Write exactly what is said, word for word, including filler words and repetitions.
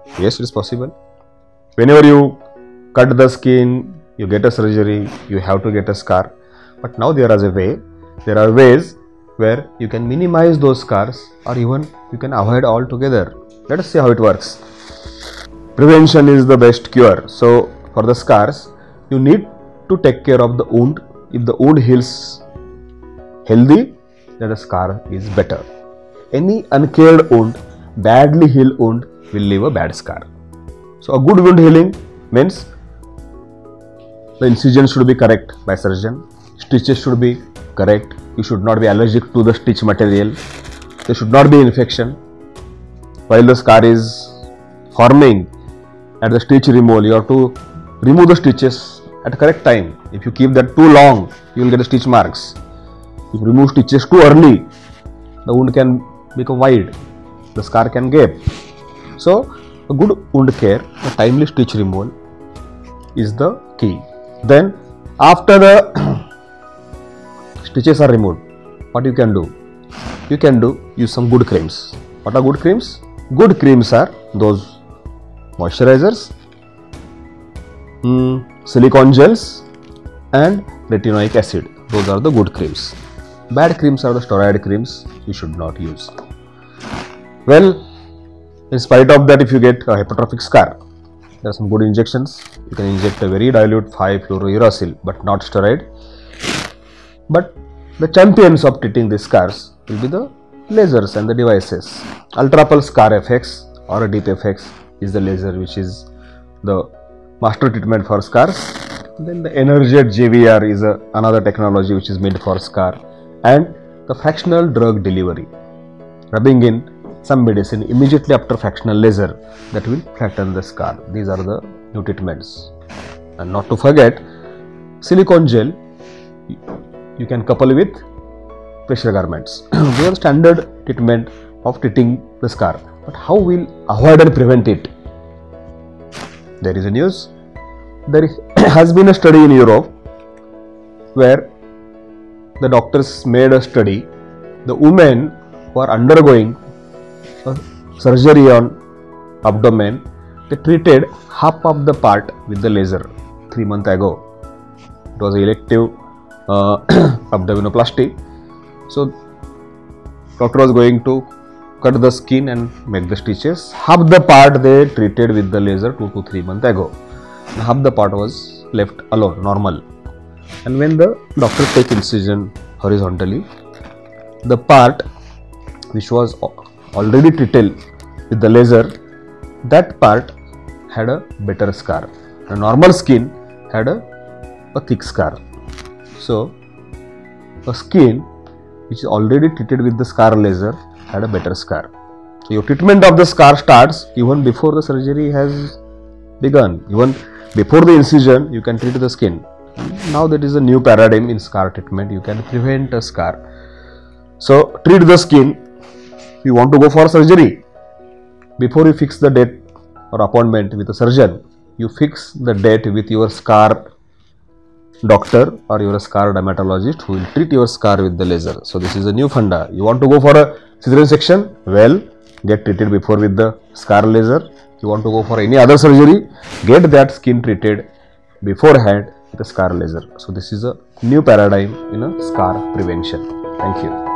Yes, it is possible. Whenever you cut the skin, you get a surgery, you have to get a scar. But now there is a way, there are ways where you can minimize those scars, or even you can avoid altogether. Let us see how it works. Prevention is the best cure. So for the scars, you need to take care of the wound. If the wound heals healthy, then the scar is better. Any uncared wound, badly healed wound will leave a bad scar. So a good wound healing means the incision should be correct by surgeon, stitches should be correct, you should not be allergic to the stitch material, there should not be infection. While the scar is forming, at the stitch removal, you have to remove the stitches at correct time. If you keep that too long, you will get stitch marks. If you remove stitches too early, the wound can become wide, the scar can gape. So a good wound care, a timely stitch removal is the key. Then after the stitches are removed, what you can do? You can do use some good creams. What are good creams? Good creams are those moisturizers, mm, silicone gels and retinoic acid. Those are the good creams. Bad creams are the steroid creams you should not use. Well, in spite of that, if you get a hypertrophic scar, there are some good injections. You can inject a very dilute five fluorouracil, but not steroid. But the champions of treating these scars will be the lasers and the devices. Ultra pulse scar F X or a deep F X is the laser which is the master treatment for scars. Then the Energet J V R is a, another technology which is made for scar, and the fractional drug delivery, rubbing in some medicine immediately after fractional laser that will flatten the scar. These are the new treatments. And not to forget, silicone gel you can couple with pressure garments. These are standard treatment of treating the scar. But how will avoid and prevent it? There is a news. There has been a study in Europe where the doctors made a study. The women who are undergoing a surgery on abdomen, they treated half of the part with the laser three months ago. It was elective uh, abdominoplasty. So doctor was going to cut the skin and make the stitches. Half the part they treated with the laser two to three months ago. And half the part was left alone, normal. And when the doctor take incision horizontally, the part which was already treated with the laser, that part had a better scar. The normal skin had a, a thick scar. So a skin which is already treated with the scar laser had a better scar. So your treatment of the scar starts even before the surgery has begun. Even before the incision, you can treat the skin. Now that is a new paradigm in scar treatment. You can prevent a scar. So treat the skin. If you want to go for surgery, before you fix the date or appointment with a surgeon, you fix the date with your scar doctor or your scar dermatologist who will treat your scar with the laser. So this is a new funda. You want to go for a cesarean section? Well, get treated before with the scar laser. You want to go for any other surgery? Get that skin treated beforehand with the scar laser. So this is a new paradigm in a scar prevention. Thank you.